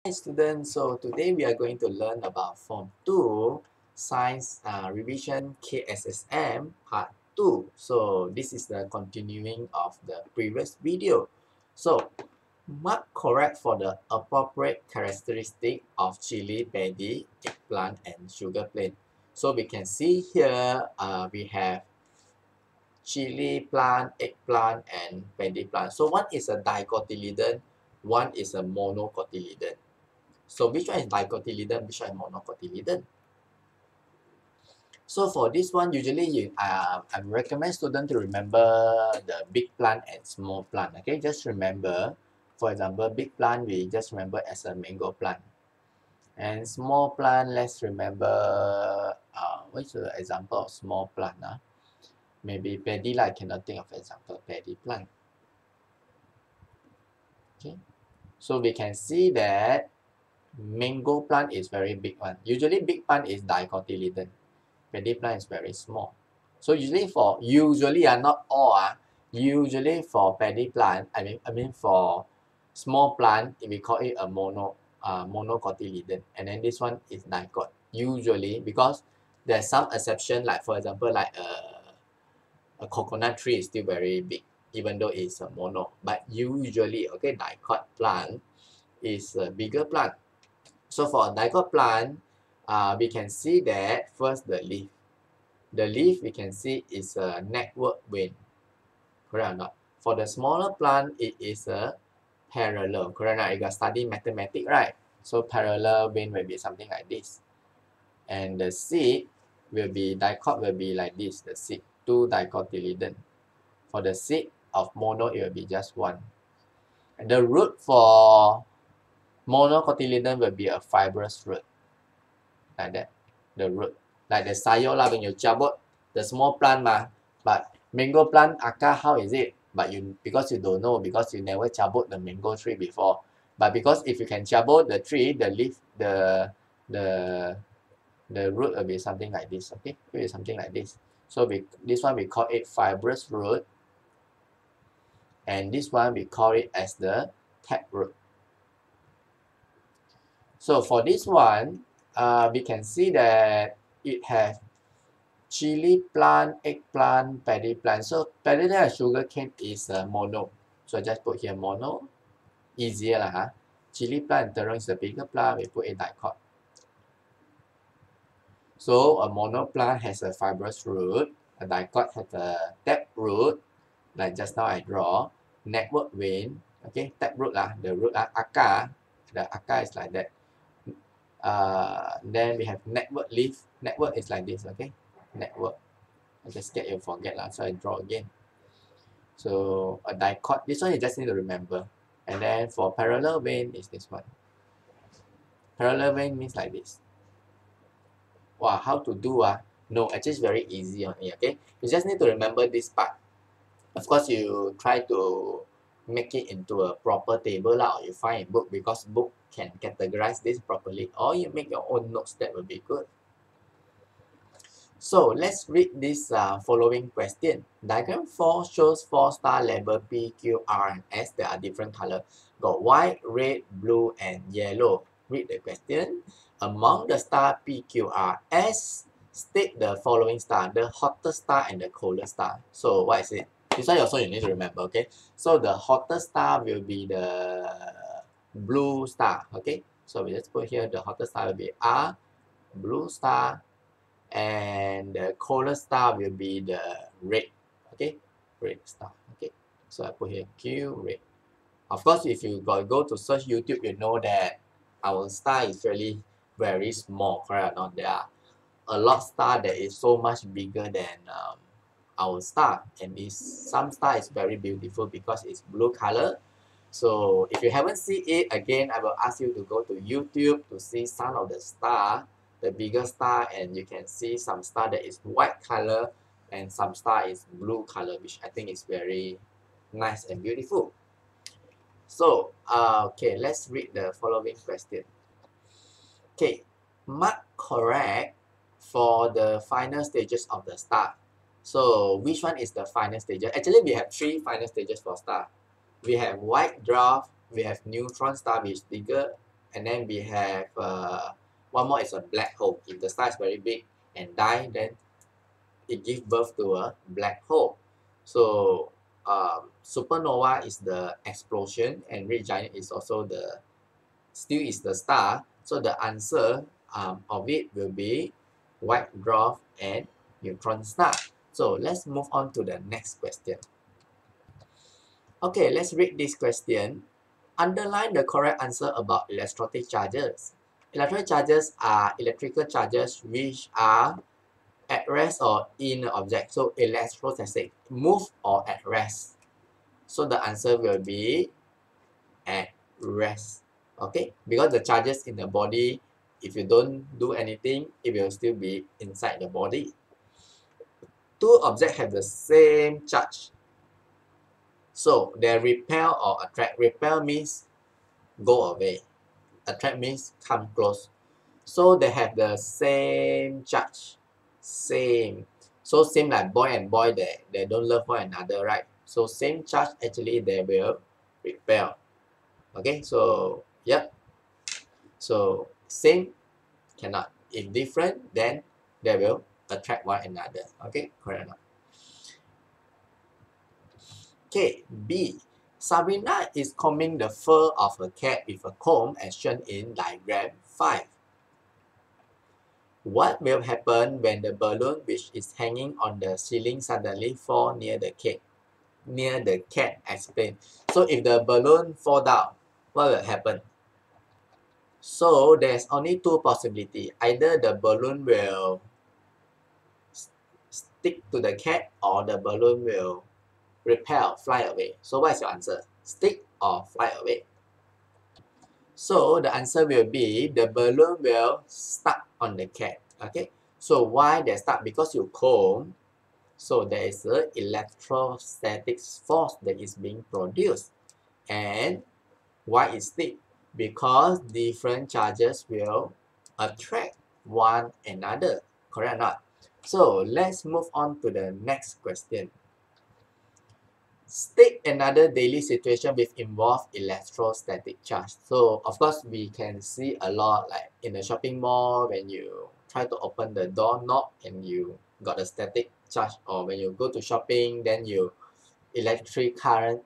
Hi students, so today we are going to learn about Form 2 Science Revision KSSM Part 2. So this is the continuing of the previous video. So mark correct for the appropriate characteristic of chili, paddy, eggplant and sugar cane. So we can see here we have chili plant, eggplant and paddy plant. So one is a dicotyledon, one is a monocotyledon. So which one is dicotyledon, which one is monocotyledon? So for this one, usually I recommend students to remember the big plant and small plant. Okay, just remember, for example, big plant we just remember as a mango plant. And small plant, let's remember, what's the example of small plant? Maybe paddy, I cannot think of example, paddy plant. Okay, so we can see that mango plant is very big one. Usually big plant is dicotyledon. Paddy plant is very small. So usually not all usually for paddy plant, I mean for small plant, we call it a monocotyledon, and then this one is dicot. Usually, because there's some exception, like for example, like a coconut tree is still very big, even though it's a mono. But usually, okay, dicot plant is a bigger plant. So for a dicot plant, we can see that first the leaf. The leaf we can see is a network vein, correct or not? For the smaller plant, it is a parallel, correct or not? You got study mathematics, right? So parallel vein will be something like this. And the seed will be, dicot will be like this, the seed, 2 dicotyledon. For the seed of mono, it will be just 1. And the root for monocotyledon will be a fibrous root, like that, the root. Like the sayo lah, when you cabut the small plant but mango plant akar, how is it? But because you don't know, because you never cabut the mango tree before. But because if you can cabut the tree, the leaf, the root will be something like this, okay? It will be something like this. So this one we call it fibrous root, and this one we call it as the tap root. So for this one, we can see that it has chili plant, eggplant, paddy plant. So paddy and sugar cane is mono. So I just put here mono. Easier lah. Chili plant and terung is the bigger plant. We put a dicot. So a mono plant has a fibrous root. A dicot has a tap root. Like just now I draw. Network vein. Okay, tap root lah. The root akar. The akar is like that. Then we have network leaf. Network is like this. Okay, network. I just scared you forget lah, so I draw again. So a dicot, this one you just need to remember. And then for parallel vein is this one. Parallel vein means like this. Wow, how to do No, actually it's very easy on here, okay? You just need to remember this part. Of course, you try to make it into a proper table lah, or you find a book, because book can categorize this properly, or you make your own notes, that will be good. So let's read this following question. Diagram 4 shows 4 star label P, Q, R, and S that are different color. Got white, red, blue, and yellow. Read the question. Among the star P, Q, R, S, state the following star, the hottest star and the coldest star. So what is it? This one also you need to remember, okay? So the hottest star will be the blue star, okay? So we just put here the hottest star will be R, blue star, and the coldest star will be the red, okay, red star, okay. So I put here Q, red. Of course, if you go to search YouTube, you know that our star is really very small, correct or not? There are a lot of star that is so much bigger than our star, and some star is very beautiful because it's blue color. So if you haven't seen it, again, I will ask you to go to YouTube to see some of the star, the bigger star, and you can see some star that is white color and some star is blue color, which I think is very nice and beautiful. So, okay, let's read the following question. Okay, mark correct for the final stages of the star. So, which one is the final stages? Actually, we have 3 final stages for star. We have white dwarf, we have neutron star, which is bigger, and then we have one more is a black hole. If the star is very big and die, then it gives birth to a black hole. So supernova is the explosion, and red giant is also still is the star. So the answer of it will be white dwarf and neutron star. So let's move on to the next question. Okay, let's read this question. Underline the correct answer about electrostatic charges. Electrostatic charges are electrical charges which are at rest or in an object. So electrostatic, move or at rest. So the answer will be at rest. Okay, because the charges in the body, if you don't do anything, it will still be inside the body. Two objects have the same charge. So they repel or attract. Repel means go away. Attract means come close. So they have the same charge. Same. So same like boy and boy, they don't love one another, right? So same charge, actually they will repel. Okay, so yep. So same cannot. If different, then they will attract one another. Okay, correct or not? Okay, B. Sabrina is combing the fur of a cat with a comb as shown in diagram 5. What will happen when the balloon which is hanging on the ceiling suddenly fall near the cat? Near the cat, explain. So if the balloon fall down, what will happen? So there's only two possibilities. Either the balloon will stick to the cat or the balloon will repel, fly away. So what is your answer? Stick or fly away? So the answer will be the balloon will stuck on the cat. Okay. So why they stuck? Because you comb. So there is an electrostatic force that is being produced. And why it stick? Because different charges will attract one another. Correct or not? So let's move on to the next question. State another daily situation with involved electrostatic charge. So of course we can see a lot like in the shopping mall when you try to open the door knob and you got a static charge, or when you go to shopping then you electric current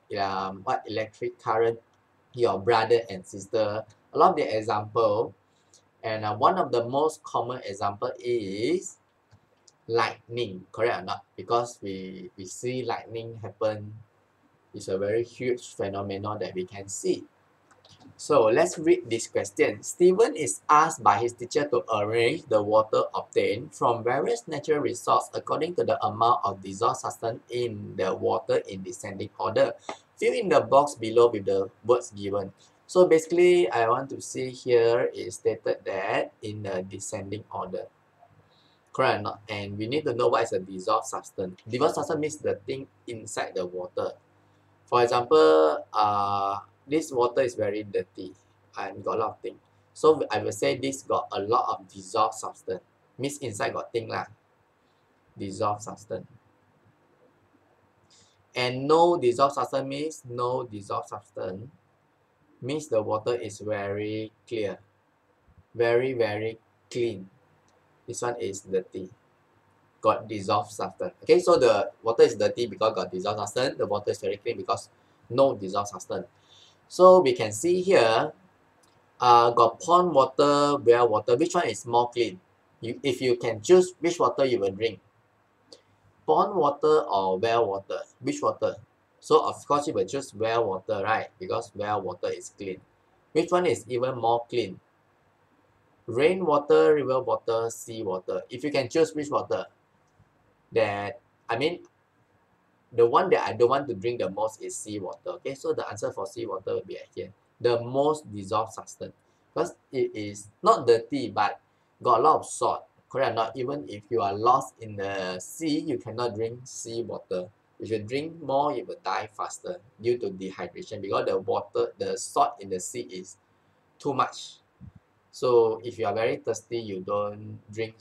your brother and sister. A lot of the example, and one of the most common example is lightning. Correct or not? Because we see lightning happen. It's a very huge phenomenon that we can see. So let's read this question. Stephen is asked by his teacher to arrange the water obtained from various natural resources according to the amount of dissolved substance in the water in descending order. Fill in the box below with the words given. So basically, I want to see here is stated that in the descending order. Correct or not? And we need to know what is a dissolved substance. Dissolved substance means the thing inside the water. For example, this water is very dirty and got a lot of things. So I will say this got a lot of dissolved substance. Means inside got thing lah. Dissolved substance. And no dissolved substance means no dissolved substance. Means the water is very clear. Very, very clean. This one is dirty. Got dissolved substance. Okay, so the water is dirty because got dissolved substance. The water is very clean because no dissolved substance. So we can see here, got pond water, well water. Which one is more clean? If you can choose which water you will drink, pond water or well water, which water? So of course you will choose well water, right? Because well water is clean. Which one is even more clean? Rainwater, river water, sea water. If you can choose which water, the one that I don't want to drink the most is sea water. Okay, so the answer for sea water will be here. The most dissolved substance. Because it is not dirty, but got a lot of salt. Correct or not? Even if you are lost in the sea, you cannot drink sea water. If you drink more, you will die faster due to dehydration because the salt in the sea is too much. So if you are very thirsty, you don't drink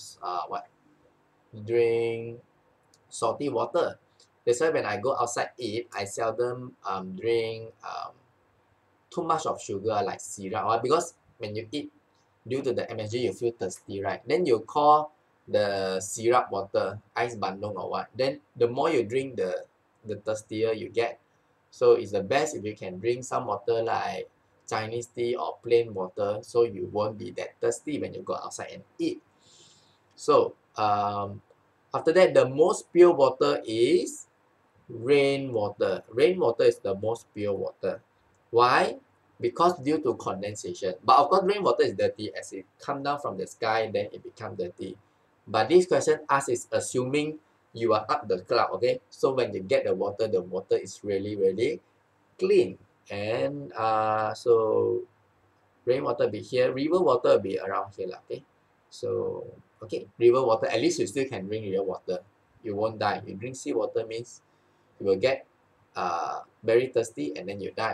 drink salty water. That's why when I go outside eat, I seldom drink too much of sugar like syrup. Because when you eat, due to the MSG, you feel thirsty, right? Then you call the syrup water, ice bandung or what. Then the more you drink, the thirstier you get. So it's the best if you can drink some water like Chinese tea or plain water, so you won't be that thirsty when you go outside and eat. So after that, the most pure water is rainwater. Rainwater is the most pure water. Why? Because due to condensation. But of course, rainwater is dirty. As it come down from the sky, then it becomes dirty. But this question asked is assuming you are up the cloud, okay? So when you get the water is really, really clean. And so rainwater be here, river water will be around here, okay? So, okay, river water, at least you still can drink river water. You won't die. You drink seawater means you will get very thirsty and then you die.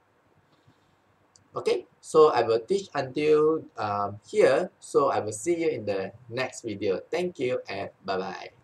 Okay, so I will teach until here. So I will see you in the next video. Thank you and bye-bye.